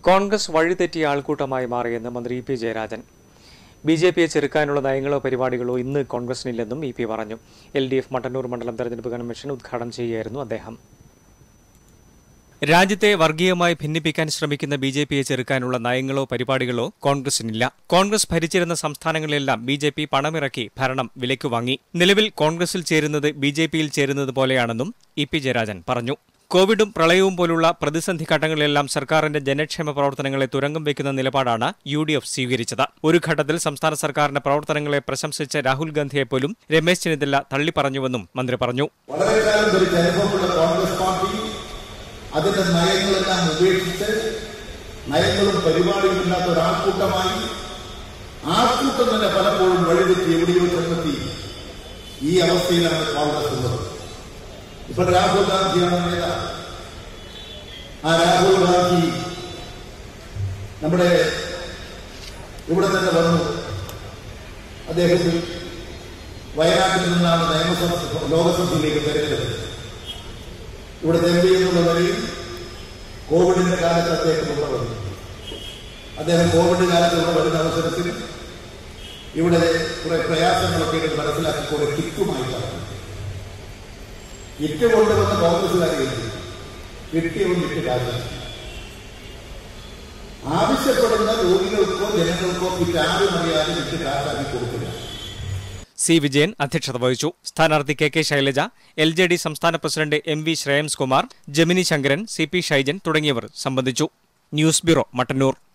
കോൺഗ്രസ് വഴിതെറ്റിയ ആൾക്കൂട്ടമായി മാറിയെന്ന് മന്ത്രി E P Jayarajan. ബിജെപിയെ ചെറുക്കാനുള്ള നയങ്ങളോ പരിപാടികളോ ഇന്ന് കോൺഗ്രസിനില്ലെന്നും ഇ പി പറഞ്ഞു. LDF മട്ടന്നൂർ മണ്ഡലം തെരഞ്ഞെടുപ്പ് കൺവെൻഷൻ ഉദ്ഘാടനം ചെയ്യുകയായിരുന്നു അദ്ദേഹം. രാജ്യത്തെ വർഗീയമായി ഭിന്നിപ്പിക്കാൻ ശ്രമിക്കുന്ന ബിജെപിയെ ചെറുക്കാനുള്ള നയങ്ങളോ പരിപാടികളോ കോൺഗ്രസിനില്ല. കോൺഗ്രസ് ഭരിച്ചിരുന്ന സംസ്ഥാനങ്ങളിലെല്ലാം ബിജെപി പണമിറക്കി ഭരണം വിലയ്ക്ക് വാങ്ങി. നിലവിൽ കോൺഗ്രസിൽ ചേരുന്നത് ബിജെപിയിൽ ചേരുന്നത് പോലെയാണെന്നും ഇ പി ജയരാജൻ പറഞ്ഞു. കോവിഡും പ്രളയവും പോലുള്ള പ്രതിസന്ധി ഘട്ടങ്ങളിലെല്ലാം സർക്കാരിന്റെ ജനക്ഷേമ പ്രവർത്തനങ്ങളെ തുരങ്കം വയ്ക്കുന്ന നിലപാടാണ് UDF സ്വീകരിച്ചത്. ഒരു ഘട്ടത്തിൽ സംസ്ഥാന സർക്കാരിന്റെ പ്രവർത്തനങ്ങളെ പ്രശംസിച്ച രാഹുൽ ഗാന്ധിയെപ്പോലും രമേശ് ചെന്നിത്തല തള്ളിപ്പറഞ്ഞുവെന്നും മന്ത്രി പറഞ്ഞു. അതിന്റെ നയങ്ങളെല്ലാം ഉപേക്ഷിച്ച് നയങ്ങളും പരിപാടികളില്ലാത്ത ഒരാൾക്കൂട്ടമായി ആൾക്കൂട്ടം തന്നെ പലപ്പോഴും വഴിതെറ്റി എവിടെയോ ചെന്നെത്തി ഈ അവസ്ഥയിലാണ് കോൺഗ്രസ് ഉള്ളത്. ഇപ്പൊ രാഹുൽ ഗാന്ധിയാണ് നേതാവ്. ആ രാഹുൽ ഗാന്ധി നമ്മുടെ ഇവിടെ തന്നെ വന്നു. അദ്ദേഹത്തിൽ വയനാട്ടിൽ നിന്നാണ് ലോകസഭയിലേക്ക് തെരഞ്ഞെടുത്തത്. ഇവിടെ MP എന്നുള്ള നിലയിൽ കോവിഡിന്റെ കാലത്ത് അദ്ദേഹം ഇവിടെ വന്നു. അദ്ദേഹം കോവിഡ് കാലത്ത് ഇവിടെ വരുന്ന അവസരത്തിൽ ഇവിടെ കുറെ പ്രയാസങ്ങളൊക്കെ മനസ്സിലാക്കി കുറെ കിറ്റുമായിട്ടാണ് കിറ്റ് കൊണ്ടുവന്ന കോൺഗ്രസുകാരെയും കിട്ടിയവൻ കിറ്റ് കാശാക്കി ആവശ്യപ്പെടുന്ന രോഗികൾക്കോ ജനങ്ങൾക്കോ കിറ്റ് ആരും അറിയാതെ കിറ്റ് കാശാക്കി കൊടുക്കില്ല. സി വിജയൻ അധ്യക്ഷത വഹിച്ചു. സ്ഥാനാർത്ഥി KK ശൈലജ, LJD സംസ്ഥാന president MV Shreyams Kumar, Jamini Shankaran, CP Shaijan തുടങ്ങിയവർ സംബന്ധിച്ചു. News bureau, Mattannur.